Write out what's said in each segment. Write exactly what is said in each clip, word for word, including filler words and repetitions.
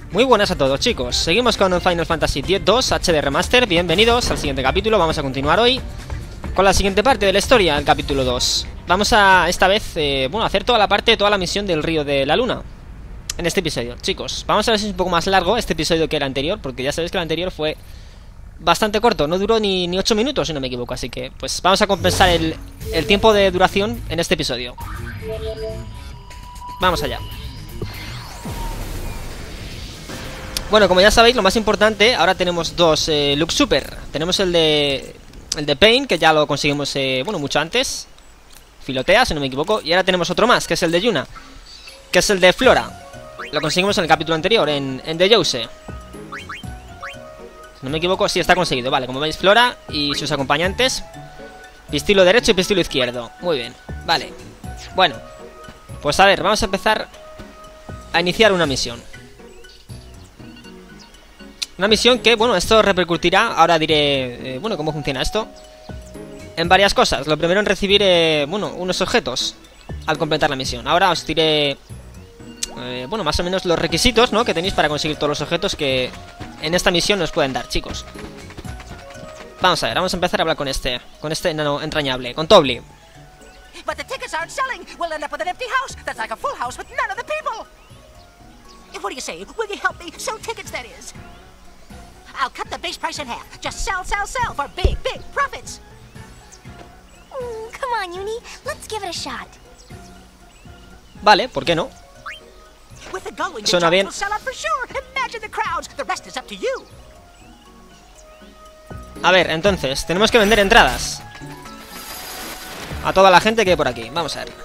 Muy buenas a todos, chicos. Seguimos con Final Fantasy X dos H D Remaster. Bienvenidos al siguiente capítulo. Vamos a continuar hoy con la siguiente parte de la historia, el capítulo dos. Vamos a, esta vez, eh, bueno, hacer toda la parte, toda la misión del Río de la Luna en este episodio, chicos. Vamos a ver si es un poco más largo este episodio que el anterior, porque ya sabéis que el anterior fue bastante corto. No duró ni, ni ocho minutos, si no me equivoco. Así que, pues, vamos a compensar el, el tiempo de duración en este episodio. Vamos allá. Bueno, como ya sabéis, lo más importante, ahora tenemos dos eh, Look Super. Tenemos el de el de Pain, que ya lo conseguimos, eh, bueno, mucho antes. Filotea, si no me equivoco. Y ahora tenemos otro más, que es el de Yuna, que es el de Flora. Lo conseguimos en el capítulo anterior, en, en The Jose. Si no me equivoco, sí, está conseguido. Vale, como veis, Flora y sus acompañantes. Pistilo derecho y pistilo izquierdo. Muy bien, vale. Bueno, pues a ver, vamos a empezar a iniciar una misión. Una misión que, bueno, esto repercutirá, ahora diré, eh, bueno, cómo funciona esto, en varias cosas. Lo primero en recibir, eh, bueno, unos objetos al completar la misión. Ahora os diré, eh, bueno, más o menos los requisitos, ¿no?, que tenéis para conseguir todos los objetos que en esta misión nos pueden dar, chicos. Vamos a ver, vamos a empezar a hablar con este, con este enano entrañable, con Tobli. But the tickets aren't selling. We'll end up with an empty house. That's like a full house with none of the people. What do you say? Will you help me sell tickets, that is? I'll cut the base price in half. Just sell, sell, sell for big, big profits. Mm, come on, Uni. Let's give it a shot. Vale, ¿por qué no? With the going, the Suena jobs bien. will sell out for sure. Imagine the crowds. The rest is up to you. A ver, entonces, tenemos que vender entradas a toda la gente que hay por aquí. Vamos a ver.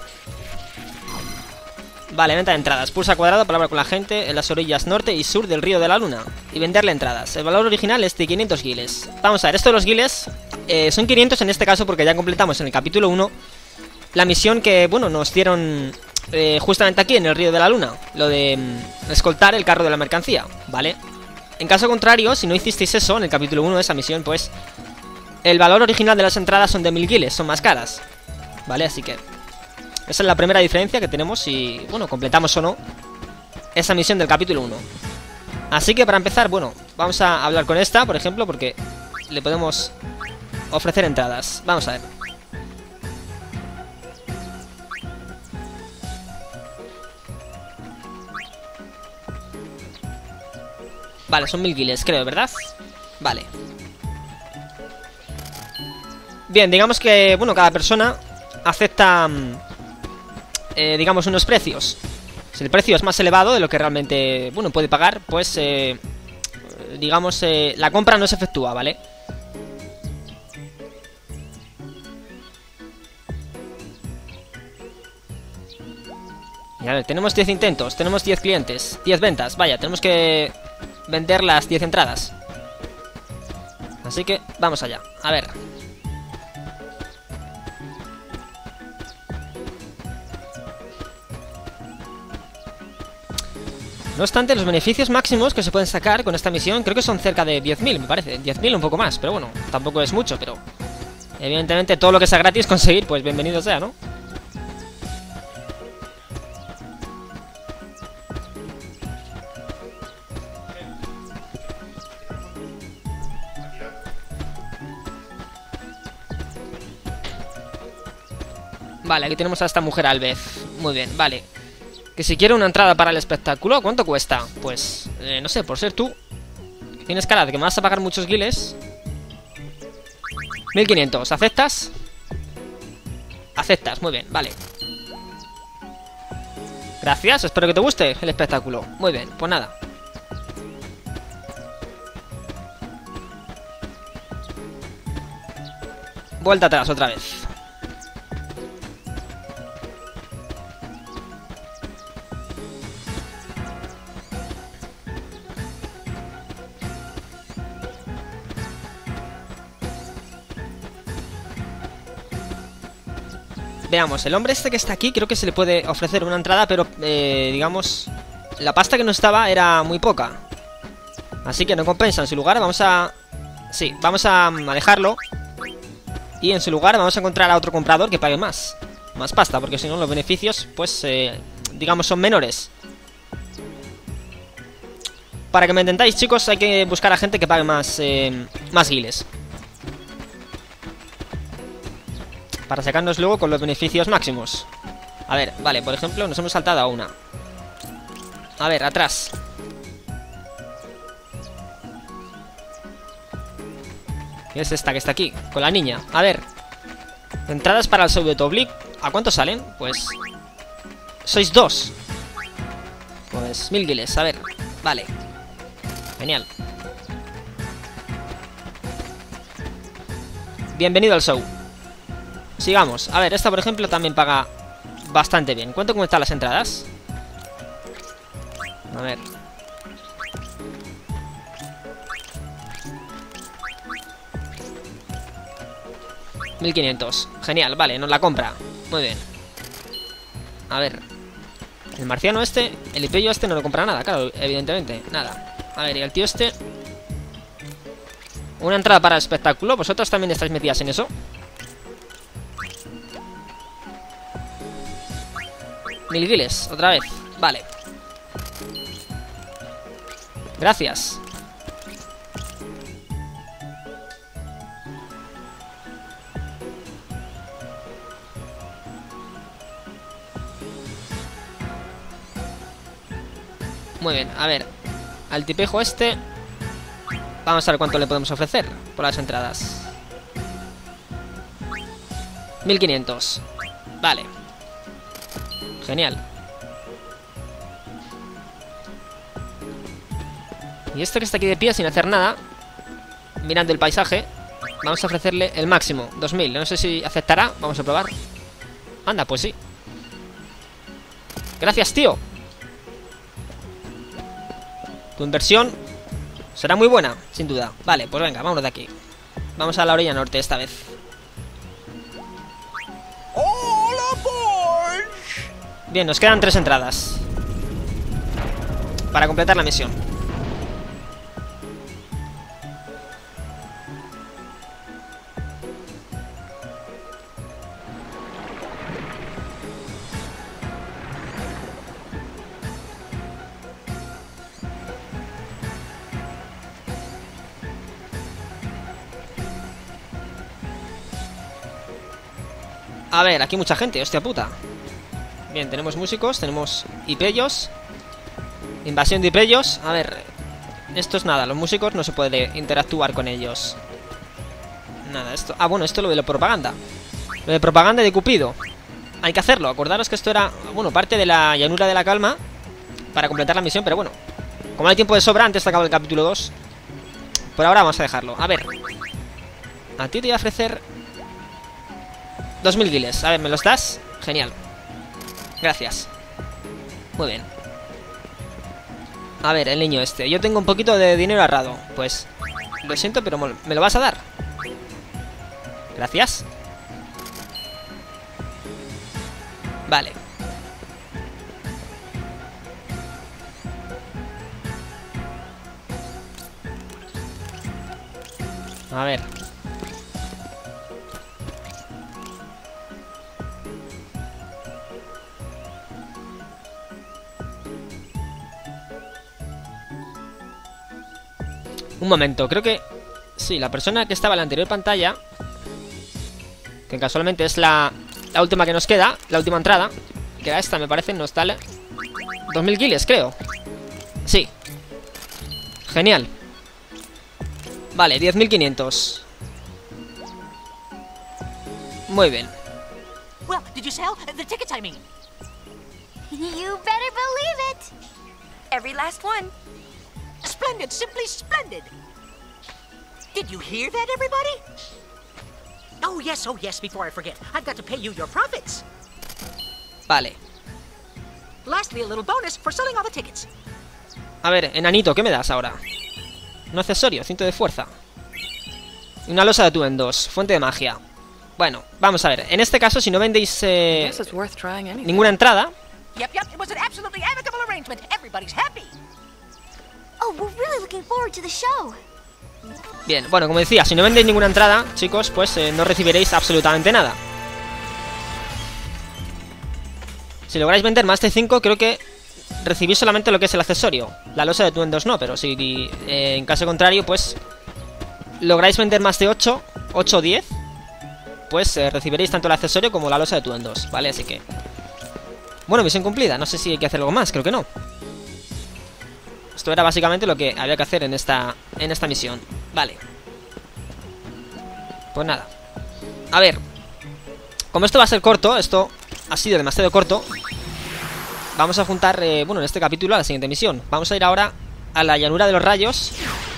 Vale, venta de entradas. Pulsa cuadrado para hablar con la gente en las orillas norte y sur del Río de la Luna y venderle entradas. El valor original es de quinientos guiles. Vamos a ver, esto de los guiles eh, son quinientos en este caso porque ya completamos en el capítulo uno la misión que, bueno, nos dieron eh, justamente aquí en el Río de la Luna. Lo de mm, escoltar el carro de la mercancía, ¿vale? En caso contrario, si no hicisteis eso en el capítulo uno de esa misión, pues el valor original de las entradas son de mil guiles, son más caras, ¿vale? Así que esa es la primera diferencia que tenemos si, bueno, completamos o no esa misión del capítulo uno. Así que para empezar, bueno, vamos a hablar con esta, por ejemplo, porque le podemos ofrecer entradas. Vamos a ver. Vale, son mil guiles, creo, ¿verdad? Vale. Bien, digamos que, bueno, cada persona acepta, eh, digamos, unos precios. Si el precio es más elevado de lo que realmente, bueno, puede pagar, pues, eh, digamos, eh, la compra no se efectúa, ¿vale? Y a ver, tenemos diez intentos, tenemos diez clientes, diez ventas, vaya, tenemos que vender las diez entradas. Así que vamos allá, a ver. No obstante, los beneficios máximos que se pueden sacar con esta misión creo que son cerca de diez mil, me parece. diez mil, un poco más, pero bueno, tampoco es mucho, pero evidentemente todo lo que sea gratis conseguir, pues bienvenido sea, ¿no? Vale, aquí tenemos a esta mujer Alvez. Muy bien, vale. Que si quiere una entrada para el espectáculo, ¿cuánto cuesta? Pues, eh, no sé, por ser tú, tienes cara de que me vas a pagar muchos guiles. mil quinientos, ¿aceptas? Aceptas, muy bien, vale. Gracias, espero que te guste el espectáculo. Muy bien, pues nada. Vuelta atrás otra vez. Veamos, el hombre este que está aquí creo que se le puede ofrecer una entrada, pero, eh, digamos, la pasta que no estaba era muy poca. Así que no compensa. En su lugar vamos a... Sí, vamos a, a dejarlo. Y en su lugar vamos a encontrar a otro comprador que pague más. Más pasta, porque si no los beneficios, pues, eh, digamos, son menores. para que me entendáis, chicos, hay que buscar a gente que pague más, eh, más guiles. Para sacarnos luego con los beneficios máximos. A ver, vale, por ejemplo, nos hemos saltado a una. A ver, atrás. Y es esta que está aquí, con la niña. A ver. Entradas para el show de Toblik. ¿A cuánto salen? Pues... sois dos. Pues mil guiles, a ver. Vale. Genial. Bienvenido al show. Sigamos. A ver, esta por ejemplo también paga bastante bien. ¿Cuánto cuestan las entradas? A ver. mil quinientos. Genial, vale, nos la compra. Muy bien. A ver. El marciano este, el hipello este no lo compra nada, claro, evidentemente. Nada. A ver, y el tío este... Una entrada para el espectáculo. ¿Vosotros también estáis metidas en eso? Mil guiles, otra vez. Vale. Gracias. Muy bien, a ver. Al tipejo este vamos a ver cuánto le podemos ofrecer por las entradas. mil quinientos. Vale. Genial. Y este que está aquí de pie sin hacer nada, mirando el paisaje, vamos a ofrecerle el máximo, dos mil. No sé si aceptará, vamos a probar. Anda, pues sí. Gracias, tío. Tu inversión será muy buena, sin duda. Vale, pues venga, vámonos de aquí. Vamos a la orilla norte esta vez. Bien, nos quedan tres entradas para completar la misión. A ver, aquí mucha gente, hostia puta. Bien, tenemos músicos, tenemos hipellos. Invasión de hipellos. A ver, esto es nada, los músicos no se puede interactuar con ellos. Nada, esto... Ah, bueno, esto lo de la propaganda. Lo de propaganda de Cupido. Hay que hacerlo, acordaros que esto era, bueno, parte de la llanura de la calma para completar la misión, pero bueno, como hay tiempo de sobra, antes de acabar el capítulo dos, por ahora vamos a dejarlo. A ver, a ti te voy a ofrecer dos mil guiles. A ver, ¿me los das? Genial. Gracias. Muy bien. A ver, el niño este. Yo tengo un poquito de dinero ahorrado. Pues, lo siento, pero ¿me lo vas a dar? Gracias. Vale. A ver. Un momento, creo que... Sí, la persona que estaba en la anterior pantalla, que casualmente es la, la última que nos queda, la última entrada, que era esta, me parece, nos da dos mil guiles, creo. Sí. Genial. Vale, diez mil quinientos. Muy bien. Well, did you sell the tickets, I mean? You better believe it. Every last one. Splendid, simply splendid. Did you hear that, everybody? Oh, yes, oh, yes, before I forget. I've got to pay you your profits. Vale. Lastly, a little bonus for selling all the tickets. A ver, enanito, ¿qué me das ahora? Un accesorio, cinto de fuerza. Y una losa de tú en dos, fuente de magia. Bueno, vamos a ver. En este caso, si no vendéis eh, ninguna entrada... Yep, yep, it was an absolutely amicable arrangement. Everybody's happy. Oh, we're really looking forward to the show. Bien, bueno, como decía, si no vendéis ninguna entrada, chicos, pues eh, no recibiréis absolutamente nada. Si lográis vender más de cinco, creo que recibís solamente lo que es el accesorio. La losa de Tuendos no, pero si eh, en caso contrario, pues lográis vender más de ocho, ocho o diez, pues eh, recibiréis tanto el accesorio como la losa de Tuendos, ¿vale? Así que... Bueno, misión cumplida. No sé si hay que hacer algo más, creo que no. Esto era básicamente lo que había que hacer en esta, en esta misión. Vale. Pues nada. A ver. Como esto va a ser corto, esto ha sido demasiado corto, vamos a juntar, eh, bueno, en este capítulo a la siguiente misión. Vamos a ir ahora a la llanura de los rayos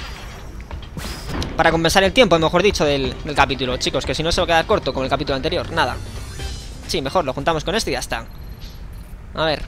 para compensar el tiempo, mejor dicho, del, del capítulo. Chicos, que si no se va a quedar corto como el capítulo anterior. Nada. Sí, mejor, lo juntamos con este y ya está. A ver.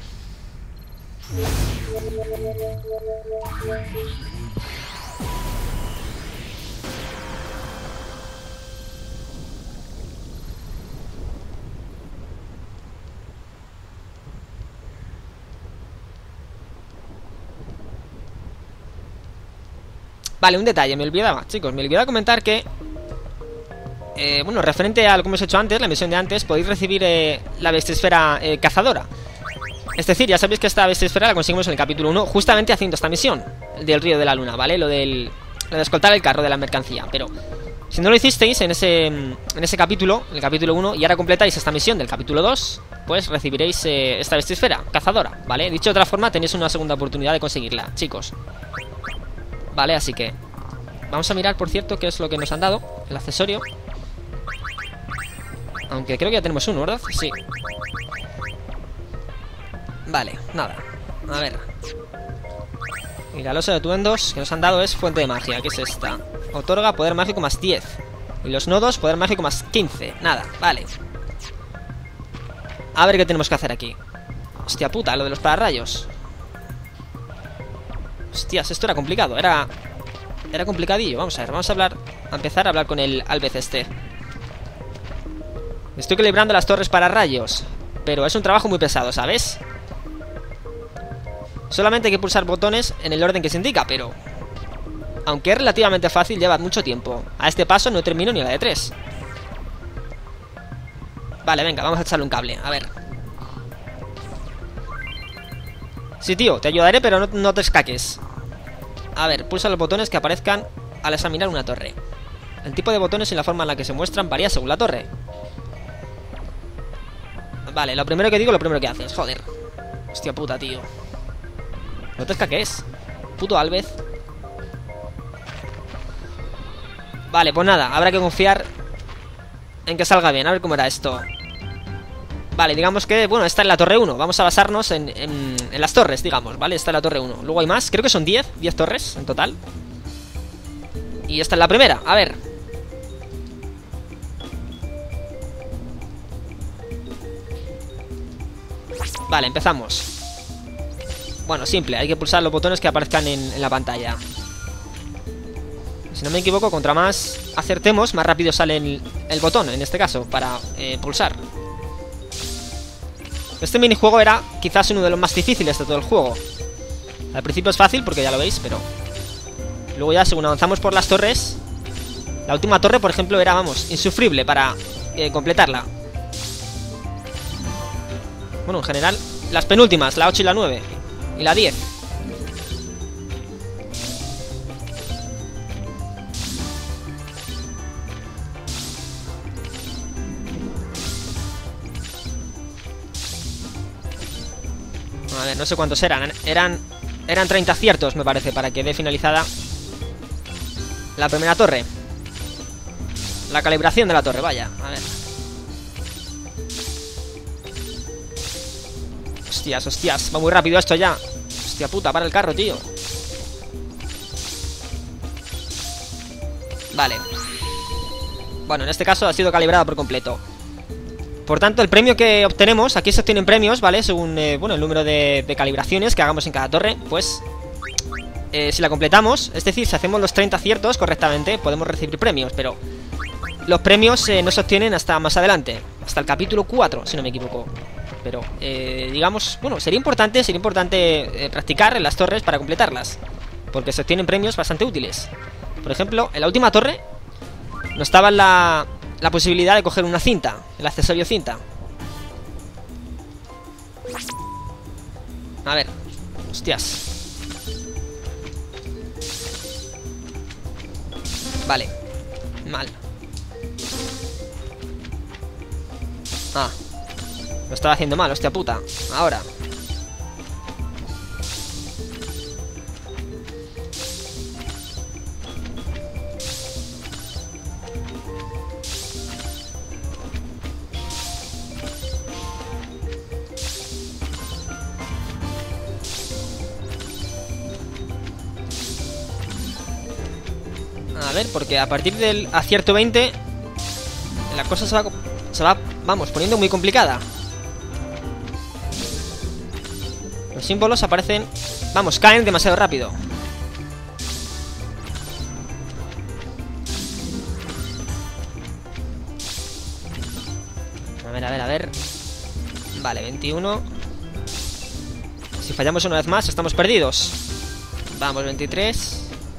Vale, un detalle, me olvidaba, chicos, me olvidaba comentar que eh, bueno, referente a lo que hemos hecho antes, la misión de antes, podéis recibir eh, la bestiesfera eh, cazadora. Es decir, ya sabéis que esta bestiesfera la conseguimos en el capítulo uno, justamente haciendo esta misión, el del río de la luna, ¿vale? Lo del lo de escoltar el carro de la mercancía. Pero si no lo hicisteis en ese en ese capítulo, en el capítulo uno, y ahora completáis esta misión del capítulo dos, pues recibiréis eh, esta bestiesfera cazadora, ¿vale? Dicho de otra forma, tenéis una segunda oportunidad de conseguirla, chicos. Vale, así que vamos a mirar, por cierto, qué es lo que nos han dado, el accesorio. Aunque creo que ya tenemos uno, ¿verdad? Sí. Vale, nada. A ver. Y la losa de Tuendos que nos han dado es fuente de magia, que es esta. Otorga poder mágico más diez. Y los nodos, poder mágico más quince. Nada, vale. A ver qué tenemos que hacer aquí. Hostia puta, lo de los pararrayos. Hostias, esto era complicado, era... Era complicadillo, vamos a ver, vamos a hablar... A empezar a hablar con el Alvez este. Estoy equilibrando las torres para rayos, pero es un trabajo muy pesado, ¿sabes? Solamente hay que pulsar botones en el orden que se indica, pero... Aunque es relativamente fácil, lleva mucho tiempo. A este paso no termino ni la de tres. Vale, venga, vamos a echarle un cable, a ver. Sí, tío, te ayudaré, pero no, no te escaques. A ver, pulsa los botones que aparezcan al examinar una torre. El tipo de botones y la forma en la que se muestran varía según la torre. Vale, lo primero que digo, lo primero que haces, joder. Hostia puta, tío. No te escaques, puto Alvez. Vale, pues nada, habrá que confiar en que salga bien, a ver cómo era esto. Vale, digamos que, bueno, esta es la torre uno. Vamos a basarnos en, en, en las torres, digamos, ¿vale? Esta es la torre uno. Luego hay más, creo que son diez, diez torres en total. Y esta es la primera, a ver. Vale, empezamos. Bueno, simple, hay que pulsar los botones que aparezcan en, en la pantalla. Si no me equivoco, contra más acertemos, más rápido sale el, el botón, en este caso, para eh, pulsar. Este minijuego era quizás uno de los más difíciles de todo el juego. Al principio es fácil porque ya lo veis, pero luego ya según avanzamos por las torres, la última torre, por ejemplo, era, vamos, insufrible para eh, completarla. Bueno, en general, las penúltimas, la ocho y la nueve. Y la diez. A ver, no sé cuántos eran. Eran eran treinta aciertos, me parece, para que dé finalizada la primera torre. La calibración de la torre, vaya. A ver. Hostias, hostias. Va muy rápido esto ya. Hostia puta, para el carro, tío. Vale. Bueno, en este caso ha sido calibrada por completo. Por tanto, el premio que obtenemos, aquí se obtienen premios, ¿vale? Según, eh, bueno, el número de, de calibraciones que hagamos en cada torre. Pues, eh, si la completamos, es decir, si hacemos los treinta aciertos correctamente, podemos recibir premios. Pero los premios eh, no se obtienen hasta más adelante, hasta el capítulo cuatro, si no me equivoco. Pero, eh, digamos, bueno, sería importante, sería importante eh, practicar en las torres para completarlas, porque se obtienen premios bastante útiles. Por ejemplo, en la última torre no estaba la... la posibilidad de coger una cinta, el accesorio cinta. A ver, Hostias. Vale. Mal. Ah. Lo estaba haciendo mal, hostia puta. Ahora. A ver, porque a partir del acierto veinte la cosa se va, se va, vamos, poniendo muy complicada. Los símbolos aparecen, vamos, caen demasiado rápido. A ver, a ver, a ver. Vale, veintiuno. Si fallamos una vez más, estamos perdidos. Vamos, veintitrés.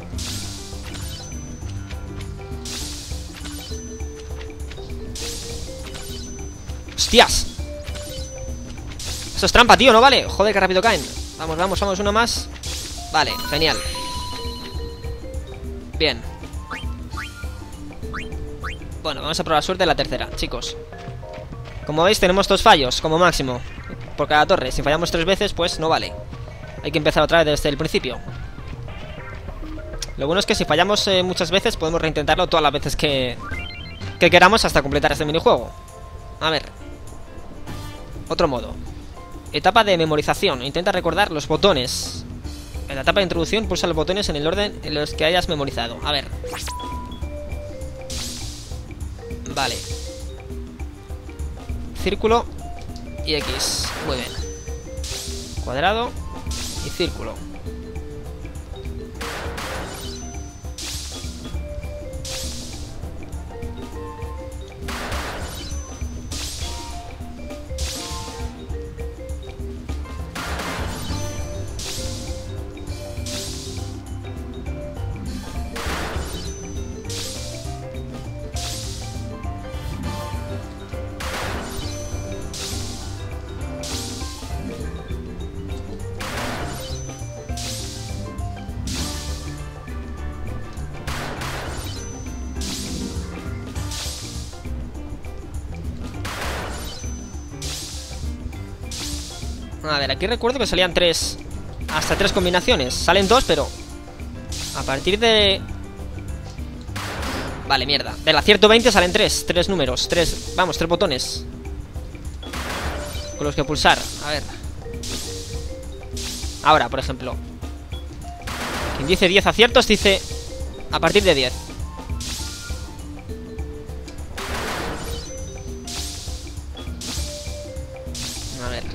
¡Hostias! Eso es trampa, tío, ¿no vale? Joder, que rápido caen. Vamos, vamos, vamos, uno más. Vale, genial. Bien. Bueno, vamos a probar suerte en la tercera, chicos. Como veis, tenemos dos fallos, como máximo, por cada torre. Si fallamos tres veces, pues no vale. Hay que empezar otra vez desde el principio. Lo bueno es que si fallamos eh, muchas veces, podemos reintentarlo todas las veces que, que queramos hasta completar este minijuego. A ver. Otro modo. Etapa de memorización. Intenta recordar los botones. En la etapa de introducción, pulsa los botones en el orden en los que hayas memorizado. A ver. Vale. Círculo y X. Muy bien. Cuadrado y círculo. A ver, aquí recuerdo que salían tres. Hasta tres combinaciones. Salen dos, pero a partir de... Vale, mierda. Del acierto veinte salen tres. Tres números. Tres... Vamos, tres botones con los que pulsar. A ver. Ahora, por ejemplo. Quien dice diez aciertos dice a partir de diez. A ver.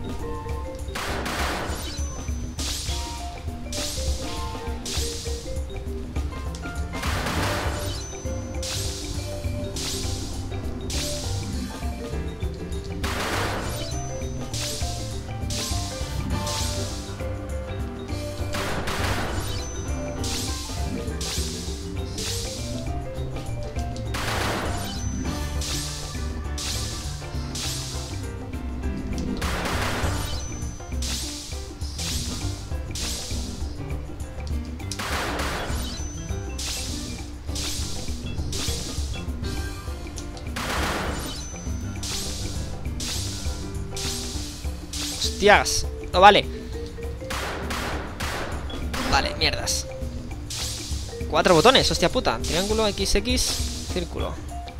Hostias, no vale. Vale, mierdas. Cuatro botones, hostia puta. Triángulo, equis equis, círculo.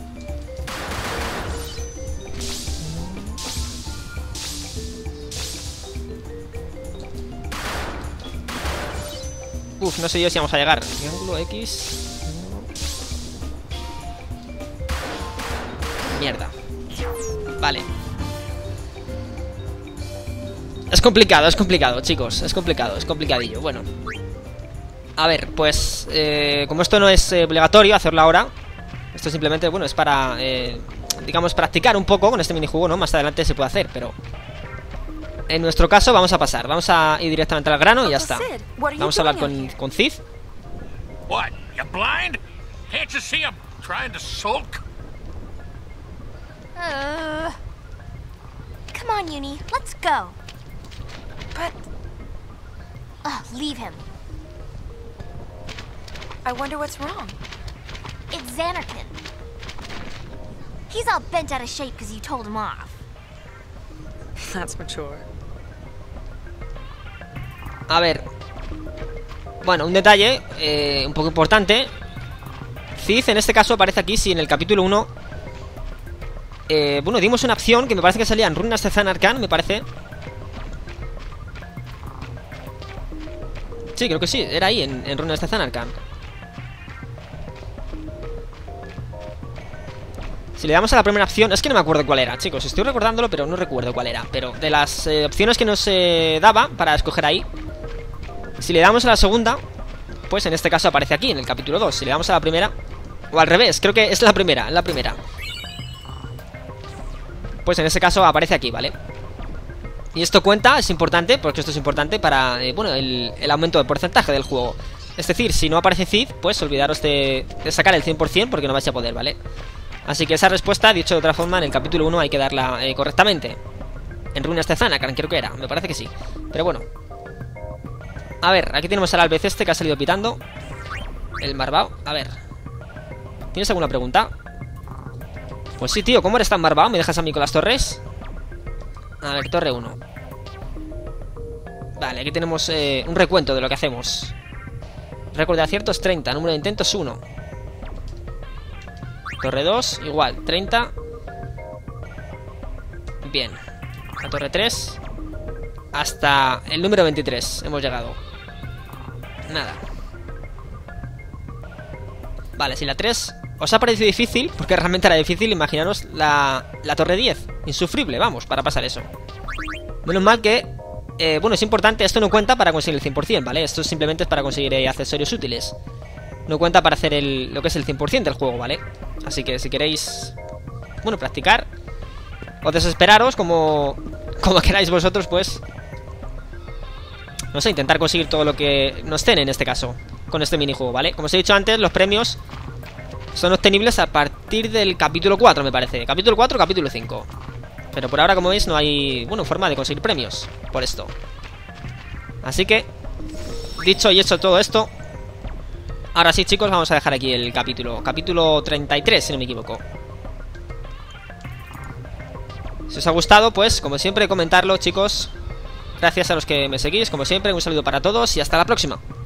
Uf, no sé yo si vamos a llegar. Triángulo, X. Mierda. Vale. Es complicado, es complicado, chicos. Es complicado, es complicadillo. Bueno. A ver, pues... Eh, como esto no es eh, obligatorio hacerlo ahora. Esto simplemente, bueno, es para... Eh, digamos, practicar un poco con este minijuego, ¿no? Más adelante se puede hacer, pero... En nuestro caso vamos a pasar. Vamos a ir directamente al grano y ya está. Vamos a hablar con, con Cid. What? You blind? Can't you see I'm trying to sulk? Uh, come on, Uni, let's go. But Ugh, leave him. I wonder what's wrong. It's Xanarkin. He's all bent out of shape because you told him off. That's mature. A ver. Bueno, un detalle eh, un poco importante. Cid en este caso aparece aquí. Si en el capítulo uno eh, bueno, dimos una opción que me parece que salía en Runas de Zanarkand, me parece. Sí, creo que sí, era ahí en, en Runas de Zanarkand. Si le damos a la primera opción, es que no me acuerdo cuál era, chicos, estoy recordándolo pero no recuerdo cuál era. Pero de las eh, opciones que nos eh, daba para escoger ahí, si le damos a la segunda, pues en este caso aparece aquí, en el capítulo dos. Si le damos a la primera, o al revés, creo que es la primera, es la primera, pues en este caso aparece aquí, ¿vale? Y esto cuenta, es importante, porque esto es importante para, eh, bueno, el, el aumento de porcentaje del juego. Es decir, si no aparece Cid, pues olvidaros de, de sacar el cien por cien porque no vais a poder, ¿vale? Así que esa respuesta, dicho de otra forma, en el capítulo uno hay que darla eh, correctamente. En Runas de Zanarkand, creo que era, me parece que sí. Pero bueno. A ver, aquí tenemos al Albez este que ha salido pitando. El Marbao, a ver. ¿Tienes alguna pregunta? Pues sí, tío, ¿cómo eres tan Marbao? ¿Me dejas a mí con las torres? A ver, torre uno. Vale, aquí tenemos eh, un recuento de lo que hacemos. Récord de aciertos treinta, número de intentos uno. Torre dos, igual, treinta. Bien. La torre tres. Hasta el número veintitrés hemos llegado. Nada. Vale, si la tres os ha parecido difícil, porque realmente era difícil, imaginaros la, la torre diez. Insufrible, vamos, para pasar eso. Menos mal que eh, bueno, es importante, esto no cuenta para conseguir el cien por cien, ¿vale? Esto simplemente es para conseguir eh, accesorios útiles. No cuenta para hacer el, lo que es el cien por cien del juego, ¿vale? Así que si queréis, bueno, practicar o desesperaros, como, como queráis vosotros, pues no sé, intentar conseguir todo lo que nos den en este caso con este minijuego, ¿vale? Como os he dicho antes, los premios son obtenibles a partir del capítulo cuatro, me parece. Capítulo cuatro o capítulo cinco. Pero por ahora, como veis, no hay, bueno, forma de conseguir premios por esto. Así que, dicho y hecho todo esto, ahora sí, chicos, vamos a dejar aquí el capítulo. Capítulo treinta y tres, si no me equivoco. Si os ha gustado, pues, como siempre, comentarlo, chicos. Gracias a los que me seguís, como siempre, un saludo para todos y hasta la próxima.